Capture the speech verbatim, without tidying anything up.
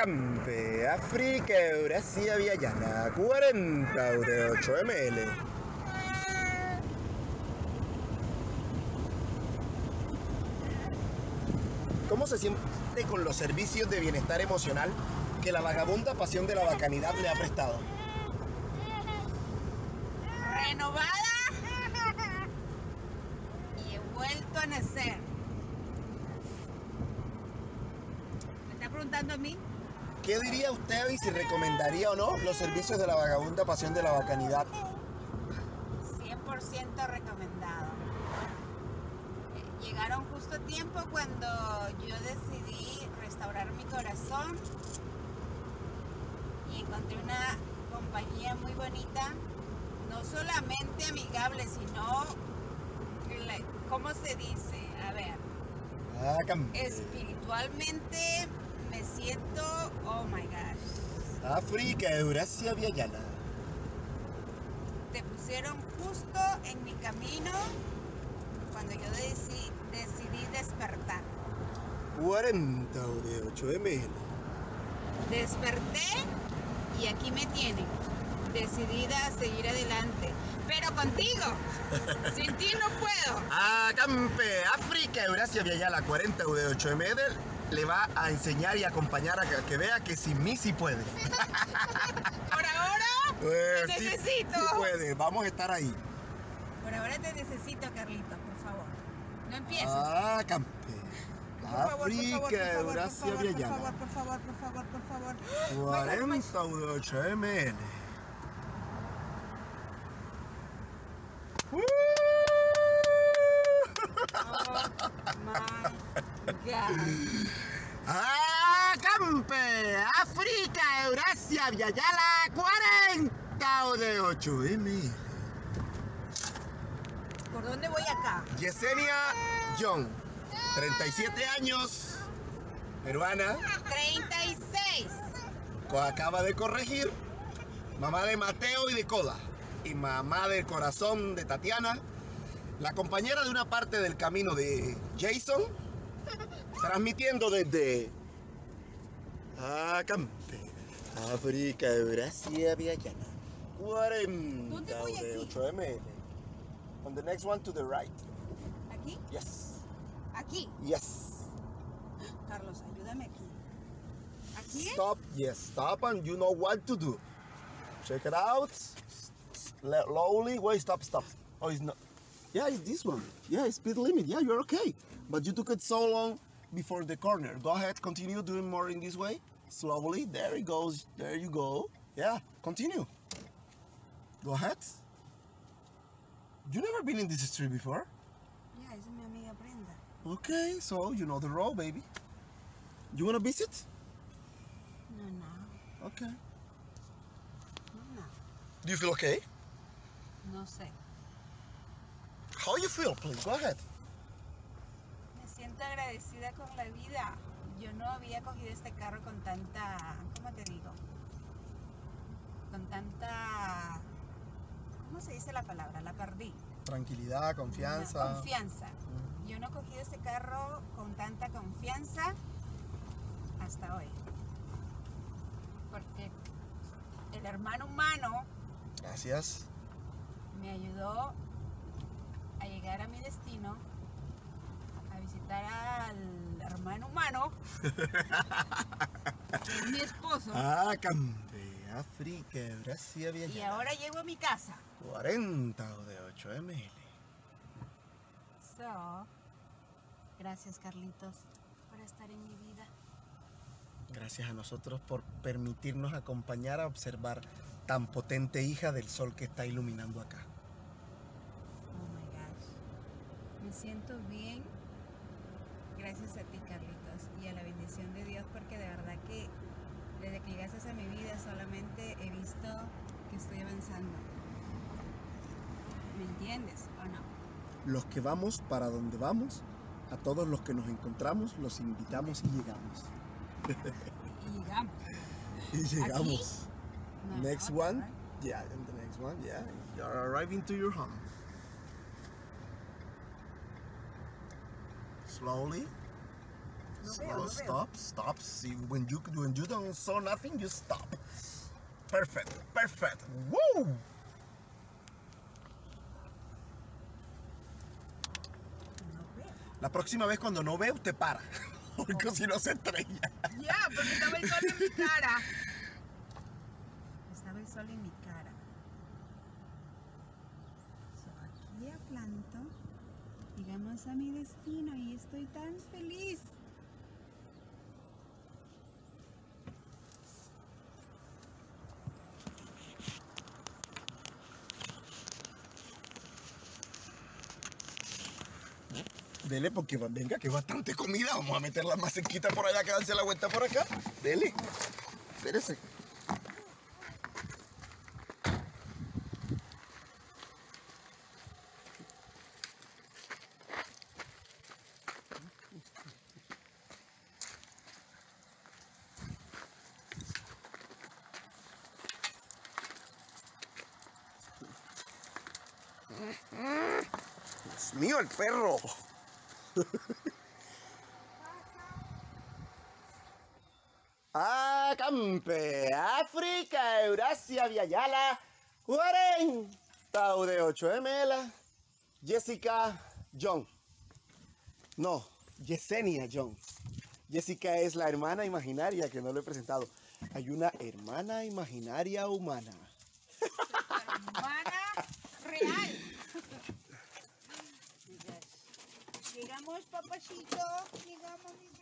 Acampe, África, Eurasia, Viayana, cuarenta de ocho mililitros. ¿Cómo se siente con los servicios de bienestar emocional que la vagabunda pasión de la bacanidad le ha prestado? Renovada y he vuelto a nacer. ¿Me está preguntando a mí? ¿Qué diría usted y si recomendaría o no los servicios de la vagabunda pasión de la bacanidad? cien por ciento recomendado. Llegaron justo a tiempo cuando yo decidí restaurar mi corazón y encontré una compañía muy bonita, no solamente amigable, sino, ¿cómo se dice? A ver, Acampe. espiritualmente me siento, oh my gosh. África, Eurasia, Viayana. Te pusieron justo en mi camino cuando yo decidí, decidí despertar. cuarenta de ocho mililitros. Desperté y aquí me tienen, decidida a seguir adelante. Pero contigo, sin ti no puedo. Acampe, África, Eurasia, Viayana, cuarenta de ocho mililitros. Le va a enseñar y acompañar a que, que vea que sin mí sí puede. Por ahora Eh, te sí, necesito. sí puede, vamos a estar ahí. Por ahora te necesito, Carlitos, por favor. No empieces. Acampe, Por favor, por África, favor, por favor, Eurasia, por favor, Viayana. por favor, por favor, por favor, por favor. cuarenta de ocho mililitros. Oh my God. Acampe, África, Eurasia, Viayana, cuarenta de ocho mililitros. ¿Por dónde voy acá? Yesenia Young, treinta y siete años, peruana, treinta y seis. acaba de corregir, mamá de Mateo y de Coda, y mamá del corazón de Tatiana, la compañera de una parte del camino de Jason, transmitiendo desde Acampe, África, Eurasia, Viayana, ¿Dónde voy cuarenta de aquí? ocho mililitros. On the next one to the right. ¿Aquí? Yes. Aquí. Yes. Carlos, ayúdame aquí. ¿Aquí? Stop. Yes. Stop, and you know what to do. Check it out. Slowly. Wait. Stop. Stop. Oh, it's not. Yeah, it's this one. Yeah, it's speed limit. Yeah, you're okay. But you took it so long before the corner. Go ahead. Continue doing more in this way. Slowly. There it goes. There you go. Yeah. Continue. Go ahead. You never been in this street before? Ya, esa es mi amiga Brenda. Okay, so you know the road, baby. You wanna visit? No, no. Okay. No, no. Do you feel okay? No sé. How you feel, please? Go ahead. Me siento agradecida con la vida. Yo no había cogido este carro con tanta, ¿cómo te digo? Con tanta, ¿cómo se dice la palabra? La perdí. Tranquilidad, confianza. Confianza. Yo no he cogido este carro con tanta confianza hasta hoy. Porque el hermano humano Gracias. me ayudó a llegar a mi destino, a visitar al hermano humano, que es mi esposo. Acampe, África, Eurasia, Viayana. Y ahora llego a mi casa. cuarenta de ocho mililitros. So, gracias, Carlitos, por estar en mi vida. Gracias a nosotros por permitirnos acompañar a observar tan potente hija del sol que está iluminando acá. Oh my gosh. Me siento bien. Gracias a ti, Carlitos, y a la bendición de Dios, porque de verdad que desde que llegaste a mi vida solamente he visto que estoy avanzando. ¿Me entiendes o no? Los que vamos para donde vamos, a todos los que nos encontramos, los invitamos y llegamos. Y llegamos. Y llegamos. No, Next no, one. right? Yeah, and the next one, yeah. You're arriving to your home. Slowly. No So veo, no veo. stop, stop. See, when you when you don't saw nothing, you stop. Perfect, perfect. Woo! No veo. La próxima vez cuando no ve, usted para. Porque si no se estrella. Ya, porque estaba el sol en mi cara. Estaba el sol en mi cara. So, aquí aplanto. Llegamos a mi destino y estoy tan feliz. Dele, porque va- venga, que es bastante comida. Vamos a meterla más cerquita por allá, que darse la vuelta por acá. Dele. Espérese. Dios mío, el perro. Acampe, África, Eurasia, Viayala, Huaren, Tau de ocho Mela, Jessica John. No, Yesenia John. Jessica es la hermana imaginaria que no lo he presentado. Hay una hermana imaginaria humana. Hermana real. Llegamos, papacito. Llegamos, mi